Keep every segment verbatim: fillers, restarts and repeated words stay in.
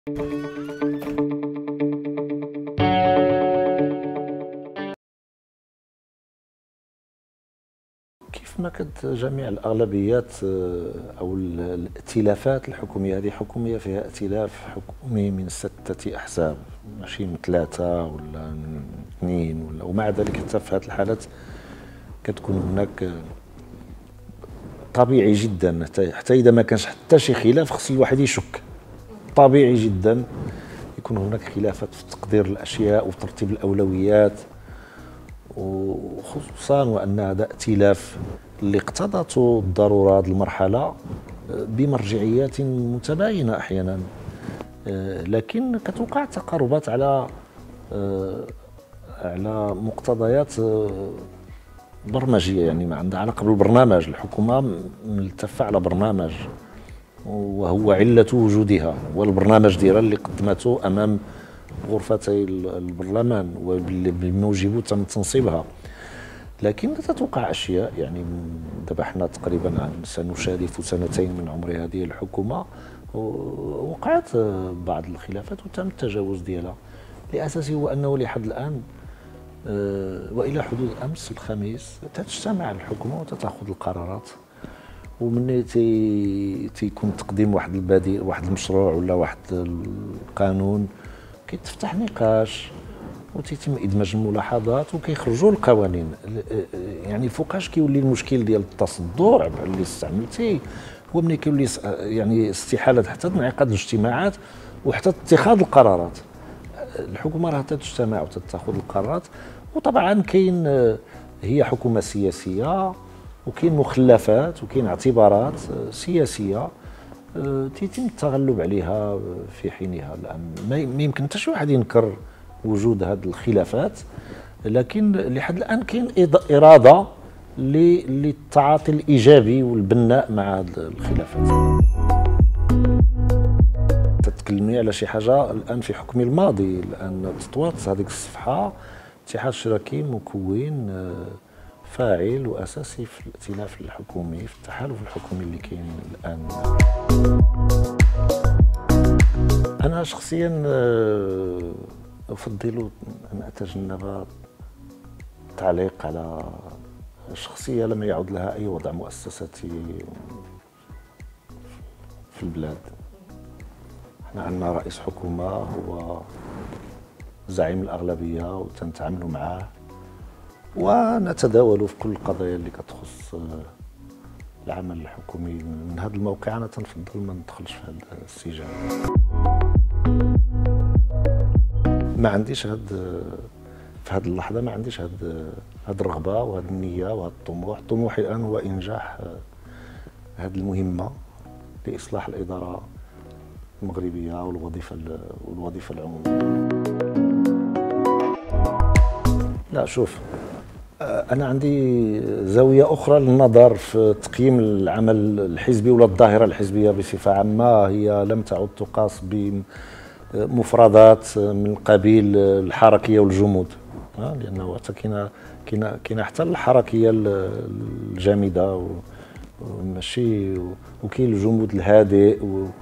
كيف ما كانت جميع الأغلبيات أو الائتلافات الحكومية، هذه حكومية فيها ائتلاف حكومي من ستة أحزاب، ماشي من ثلاثة ولا من اثنين ولا، ومع ذلك حتى في هذه الحالات كتكون هناك طبيعي جدا، حتى إذا ما كانش حتى شي خلاف خص الواحد يشك. طبيعي جدا يكون هناك خلافات في تقدير الأشياء وترتيب الأولويات، وخصوصا وأن هذا ائتلاف اللي اقتضته الضرورة هذه المرحلة بمرجعيات متباينة أحيانا، لكن كتوقع تقاربات على على مقتضيات برمجية، يعني ما عندها علاقة بالبرنامج. الحكومة ملتفة على برنامج وهو علة وجودها، والبرنامج ديالها اللي قدمته أمام غرفتي البرلمان وبالموجب تم تنصيبها. لكن تتوقع أشياء، يعني دابا حنا تقريبا سنشارف سنتين من عمر هذه الحكومة، وقعت بعض الخلافات وتم التجاوز ديالها. الأساسي هو أنه لحد الآن وإلى حدود أمس الخميس تجتمع الحكومة وتتخذ القرارات، ومن تي تيكون تقديم واحد البديل، واحد المشروع ولا واحد القانون، كيتفتح نقاش وتيتم ادماج الملاحظات وكيخرجوا القوانين. يعني فوقاش كيولي المشكل ديال التصدر اللي استعملتي، هو ملي كيولي يعني استحاله حتى انعقاد الاجتماعات وحتى اتخاذ القرارات. الحكومه راه تجتمع وتتخذ القرارات، وطبعا كاين هي حكومه سياسيه وكاين مخلفات وكاين اعتبارات سياسيه تيتم التغلب عليها في حينها. الان ما يمكن حتى شي واحد ينكر وجود هذه الخلافات، لكن لحد الان كاين اراده للتعاطي الايجابي والبناء مع هذه الخلافات. تتكلمي على شي حاجه الان في حكم الماضي، الان تطوات هذيك الصفحه اتحاد الشراكي مكون فاعل واساسي في الائتلاف الحكومي، في التحالف الحكومي اللي كاين الان. انا شخصيا افضل ان اتجنب التعليق على شخصيه لم يعد لها اي وضع مؤسساتي في البلاد. احنا عندنا رئيس حكومه هو زعيم الاغلبيه وتنتعاملوا معاه ونتداول في كل القضايا اللي كتخص العمل الحكومي. من هذا الموقع انا تنفضل ما ندخلش في هذا السجال. ما عنديش هاد في هذه اللحظه ما عنديش هاد هاد الرغبه وهاد النيه وهاد الطموح. طموحي الان هو انجاح هذه المهمه لاصلاح الاداره المغربيه والوظيفه والوظيفه العموميه. لا شوف، أنا عندي زاوية أخرى للنظر في تقييم العمل الحزبي ولا الظاهرة الحزبية بصفة عامة. هي لم تعد تقاس بمفردات من قبيل الحركية والجمود، لأنه حتى كاينة كاينة كاينة حتى الحركية الجامدة وماشي، وكاين الجمود الهادئ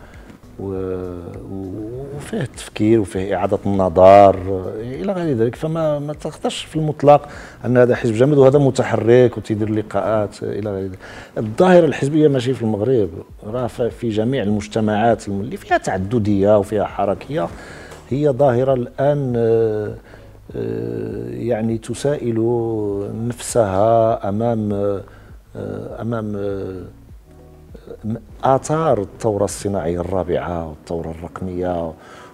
وفيه التفكير وفيه إعادة النظر إلى غير ذلك. فما ما تقدرش في المطلق أن هذا حزب جامد وهذا متحرك وتيدير لقاءات إلى غير ذلك. الظاهرة الحزبية ماشي في المغرب، راه في جميع المجتمعات اللي فيها تعددية وفيها حركية، هي ظاهرة الآن يعني تسائل نفسها أمام أمام آثار الثورة الصناعية الرابعة والثورة الرقمية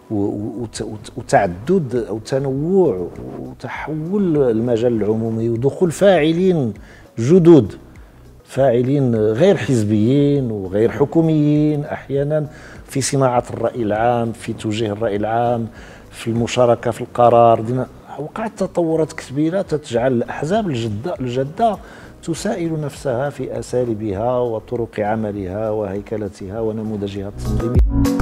وتعدد أو تنوع وتحول المجال العمومي ودخول فاعلين جدد، فاعلين غير حزبيين وغير حكوميين أحيانا في صناعة الرأي العام، في توجيه الرأي العام، في المشاركة في القرار. وقعت تطورات كبيرة تجعل الأحزاب الجدة الجدة تسائل نفسها في أساليبها وطرق عملها وهيكلتها ونموذجها التنظيمي.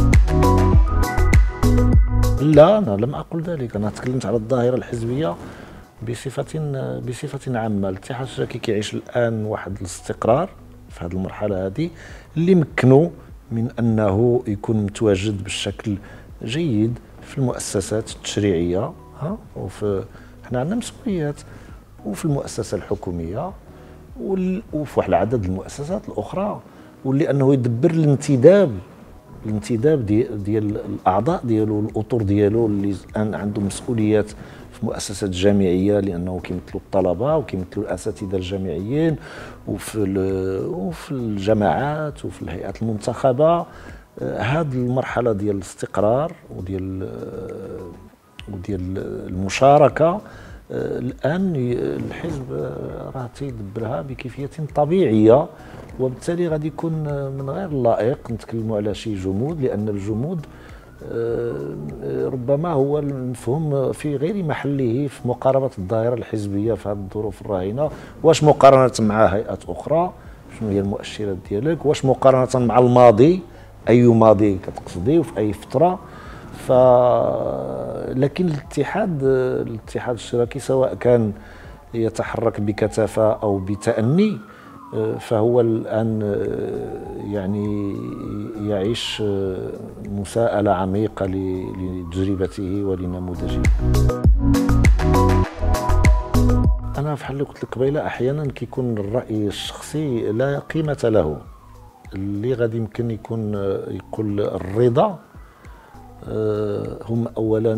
لا، أنا لم أقل ذلك، أنا تكلمت على الظاهرة الحزبية بصفة بصفة عامة. الاتحاد الشراكي كيعيش الآن واحد الاستقرار في هذه المرحلة هذه اللي مكنوا من أنه يكون متواجد بالشكل جيد في المؤسسات التشريعيه، ها وفي حنا عندنا مسؤوليات، وفي المؤسسه الحكوميه وفي واحد العدد المؤسسات الاخرى، واللي انه يدبر الانتداب الانتداب ديال, ديال الاعضاء ديالو، الاطر ديالو اللي الان عندهم مسؤوليات في مؤسسات جامعيه، لانه كيمثلوا الطلبه وكيمثلوا الاساتذه الجامعيين، وفي وفي الجماعات وفي الهيئات المنتخبه. هذه المرحله ديال الاستقرار وديال وديال المشاركه الان الحزب راه تيدبرها بكيفيه طبيعيه، وبالتالي غادي يكون من غير اللائق نتكلموا على شي جمود، لان الجمود ربما هو المفهوم في غير محله في مقاربه الدائره الحزبيه في هذه الظروف الراهنه. واش مقارنه مع هيئات اخرى، شنو هي المؤشرات ديالك؟ واش مقارنه مع الماضي، اي ماضي كتقصدي وفي اي فتره؟ ف لكن الاتحاد الاتحاد الاشتراكي سواء كان يتحرك بكثافه او بتأني، فهو الآن يعني يعيش مساءلة عميقة لتجربته ولنموذجه. أنا بحال اللي قلت لك قبيله، أحيانا كيكون الرأي الشخصي لا قيمة له. اللي غادي يمكن يكون يقول الرضا هم أولا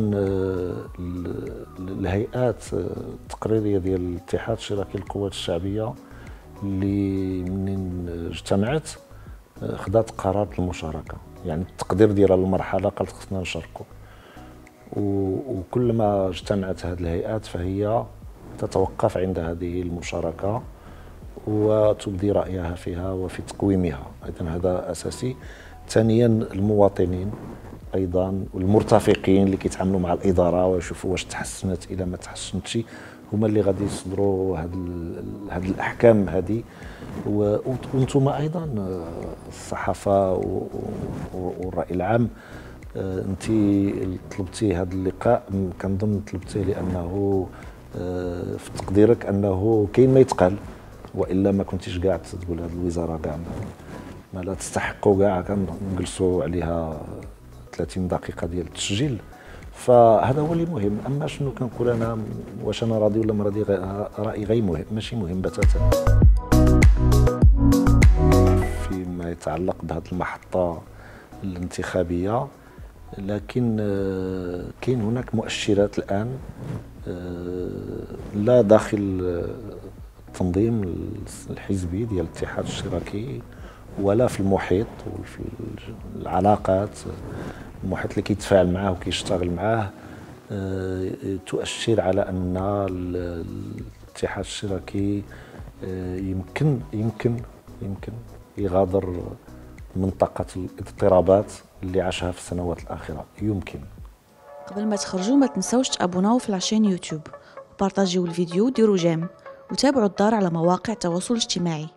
الهيئات التقريرية ديال الاتحاد الاشتراكي للقوات الشعبية، اللي منين اجتمعت خدات قرار المشاركه، يعني التقدير ديالها للمرحله قالت خصنا نشاركوا. وكل ما اجتمعت هذه الهيئات فهي تتوقف عند هذه المشاركه وتبدي رايها فيها وفي تقويمها، اذا هذا اساسي. ثانيا المواطنين ايضا والمرتفقين اللي كيتعاملوا مع الاداره ويشوفوا واش تحسنت الى ما تحسنتش، هما اللي غادي يصدروا هذه هذه الاحكام هذه. وانتم ايضا الصحافه والراي العام، انت طلبتي هذا اللقاء، كنظن طلبتيه لانه في تقديرك انه كاين ما يتقال، والا ما كنتيش كاع تقول هذه الوزاره كاع ما لا تستحقوا كاع كنجلسوا عليها ثلاثين دقيقه ديال التسجيل. فهذا هو اللي مهم. اما شنو كنقول انا، واش انا راضي ولا ما راضي، رايي غير مهم، ماشي مهم بتاتا. فيما يتعلق بهذه المحطه الانتخابيه، لكن كاين هناك مؤشرات الان لا داخل التنظيم الحزبي ديال الاتحاد الاشتراكي ولا في المحيط وفي العلاقات، المحيط اللي كيتفاعل معاه وكيشتغل معاه، تؤشر على ان الاتحاد الاشتراكي يمكن يمكن يمكن يغادر منطقة الاضطرابات اللي عاشها في السنوات الأخيرة. يمكن. قبل ما تخرجوا ما تنسوش تابوناو في العشان يوتيوب، وبارطاجيو الفيديو وديروا جيم، وتابعوا الدار على مواقع التواصل الاجتماعي.